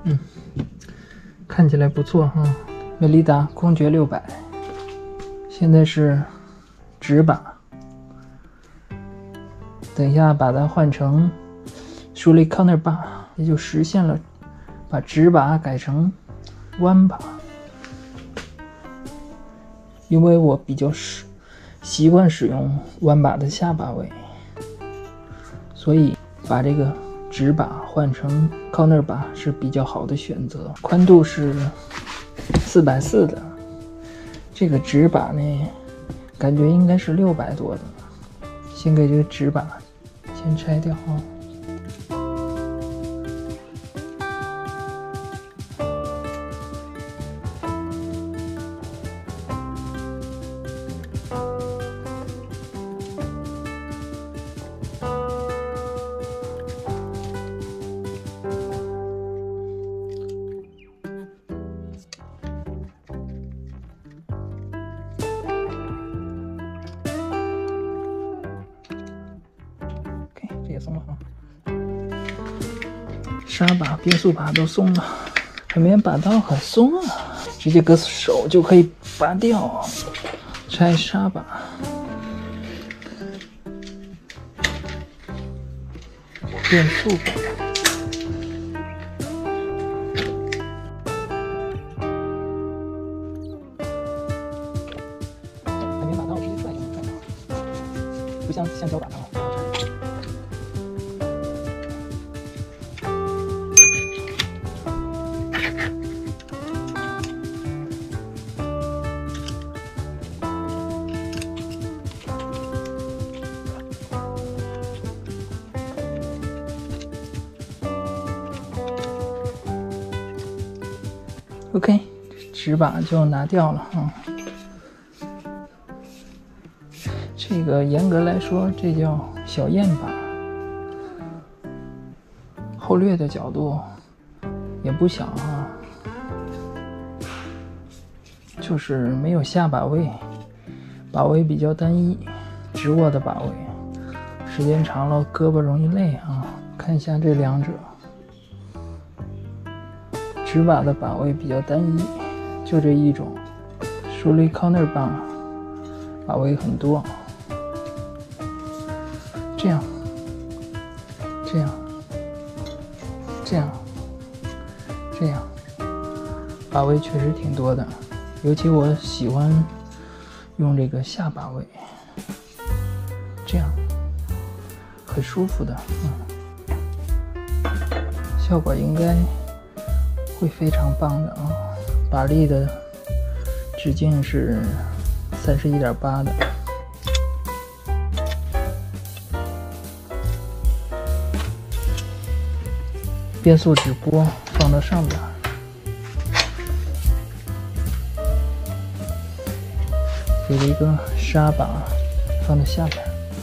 看起来不错哈。美利达公爵600，现在是直把，等一下把它换成舒雷康那把，也就实现了把直把改成弯把。因为我比较习惯使用弯把的下把位，所以把这个直把换成 corner 把是比较好的选择。宽度是440的，这个直把呢，感觉应该是600多的。先给这个直把先拆掉啊。也松了啊，刹把、变速把都松了，海绵把刀很松啊，直接搁手就可以拔掉。拆刹把，变速把，海绵把刀直接拽就能拽了，不像橡胶把刀。OK， 直把就拿掉了啊。这个严格来说，这叫小雁把。后掠的角度也不小啊，就是没有下把位，把位比较单一，直握的把位，时间长了胳膊容易累啊。看一下这两者。直把的把位比较单一，就这一种。舒雷康那把把位很多，这样，这样，这样，这样，把位确实挺多的。尤其我喜欢用这个下把位，这样很舒服的，效果应该会非常棒的啊！把力的直径是31.8的，变速指拨放到上边，给了一个刹把放到下边。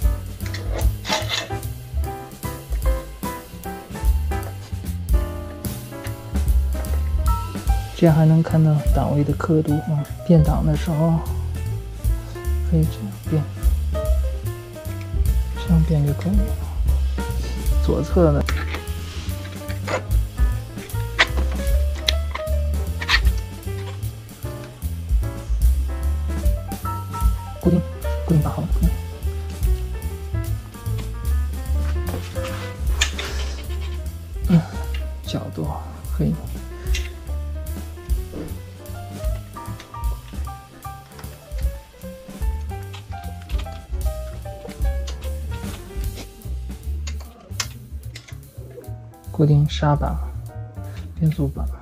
这样还能看到档位的刻度啊！变档的时候可以这样变，这样变就可以了。左侧的固定把好了。角度可以。固定刹把、变速把。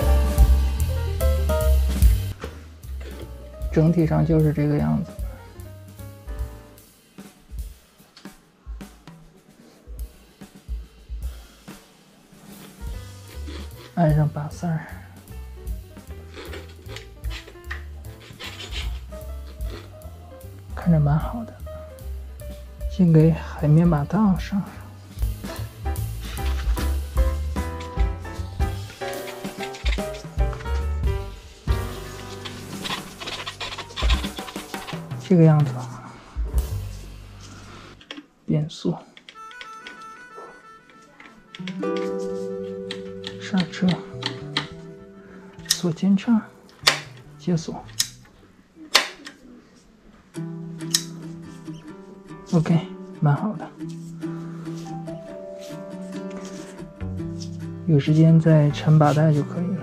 整体上就是这个样子。 安上把塞儿，看着蛮好的。先给海绵把档上上。这个样子，变速、刹车、锁减震、解锁。OK， 蛮好的。有时间再抻把带就可以了。